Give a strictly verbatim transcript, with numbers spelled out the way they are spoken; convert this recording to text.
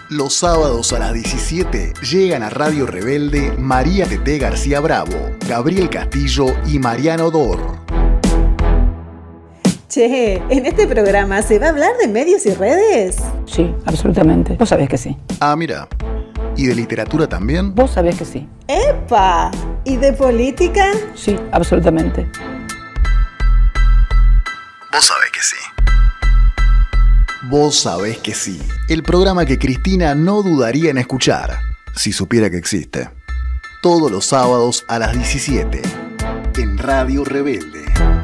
Los sábados a las diecisiete llegan a Radio Rebelde María Teté García Bravo, Gabriel Castillo y Mariano Dor. Che, ¿en este programa se va a hablar de medios y redes? Sí, absolutamente. Vos sabés que sí. Ah, mira. ¿Y de literatura también? Vos sabés que sí. ¡Epa! ¿Y de política? Sí, absolutamente. Vos sabés que sí. Vos sabés que sí. El programa que Cristina no dudaría en escuchar, si supiera que existe. Todos los sábados a las diecisiete, en Radio Rebelde.